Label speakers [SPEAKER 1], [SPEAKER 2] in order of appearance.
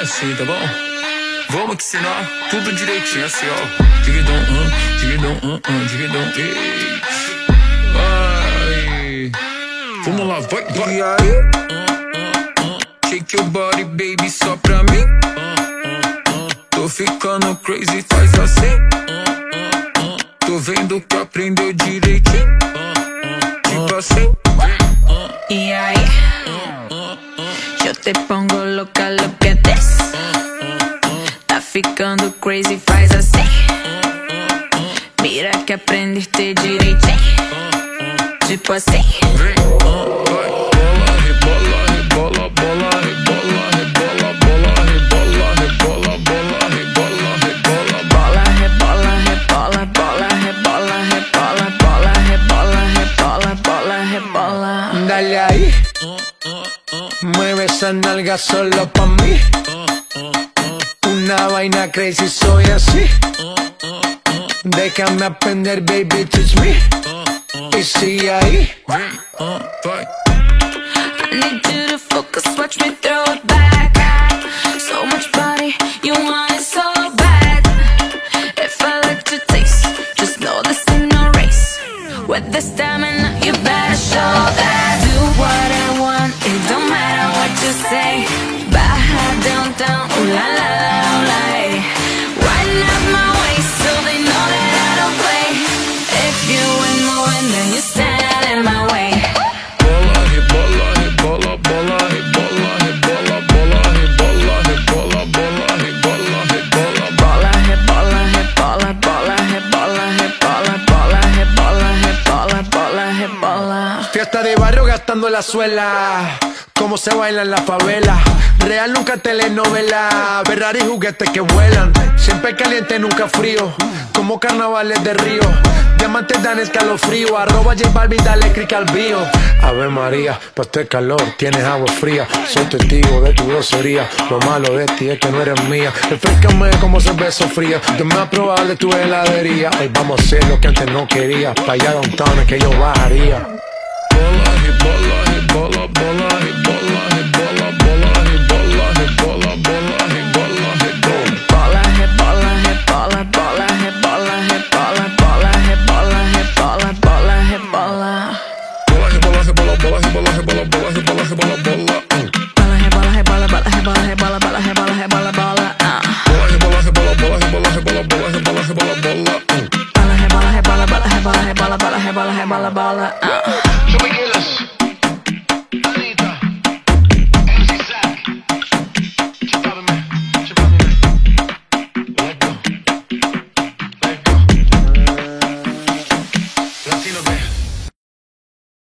[SPEAKER 1] assim, tá bom? Vamos te ensinar tudo direitinho, assim, ó. Dividão, dividão, ei. Vai. Vamos lá, vai, vai.
[SPEAKER 2] E aí?
[SPEAKER 1] Shake your body, baby, só pra mim. Tô ficando crazy, faz assim. Tô vendo que aprendeu direitinho. Tipo assim.
[SPEAKER 3] Y ahí yo te pongo loca, lo que des. Tá ficando crazy, faz assim. Mira que aprendiste direitinho. Tipo assim.
[SPEAKER 1] Rebola, rebola, bola, rebola, rebola, bola, rebola, rebola, bola, rebola, rebola,
[SPEAKER 3] bola, rebola, rebola, bola, rebola, rebola, bola, rebola, rebola, bola, rebola.
[SPEAKER 2] Dale ahí. Mueve esa nalga solo pa' mí. Una vaina crazy, soy así. Déjame aprender, baby, teach me. Y sigue ahí.
[SPEAKER 3] I need you to focus, watch me throw it back. So much body, you want it so bad. If I like your taste, just know this ain't no race. With the stamina, you better show that. Do what I want, it don't matter what you say. Baja down, down, ooh la la la, ooh la hey. Wind up my waist so they know that I don't play. If you ain't moving, then you stand in my way.
[SPEAKER 1] Bola, rebola, rebola, bola, rebola, rebola, bola, rebola, rebola, bola, rebola, rebola,
[SPEAKER 3] bola, rebola, rebola, bola, rebola, rebola, bola, rebola, rebola, bola, rebola.
[SPEAKER 2] Fiesta de barrio gastando la suela. Cómo se baila en la favela. Real nunca telenovela. Ferrari juguetes que vuelan. Siempre caliente, nunca frío. Como carnavales de Río. Diamantes dan escalofrío. Arroba J Balvin, dale click al bio. Ave María, pa' este calor tienes agua fría. Soy testigo de tu grosería. Lo malo de ti es que no eres mía. Refrescame como cerveza fría. Dame a probar de tu heladería. Hoy vamos a hacer lo que antes no quería. Pa' allá downtown es que yo bajaría.
[SPEAKER 1] bola, rebola, rebola, bola, rebola, rebola, bola, rebola, rebola, bola, rebola, rebola.
[SPEAKER 3] Bola, rebola, rebola, bola, rebola, rebola, bola, rebola, rebola, bola, rebola.
[SPEAKER 1] Bola, rebola, rebola, bola, rebola, rebola, bola, rebola, rebola, bola.
[SPEAKER 3] Bola, rebola, rebola, bola, rebola, rebola, bola, rebola, rebola, bola.
[SPEAKER 1] Bola, rebola, rebola, bola, rebola, rebola, bola, rebola, rebola, bola.
[SPEAKER 3] Bola, rebola, rebola, bola, rebola, rebola, bola, rebola, rebola, bola.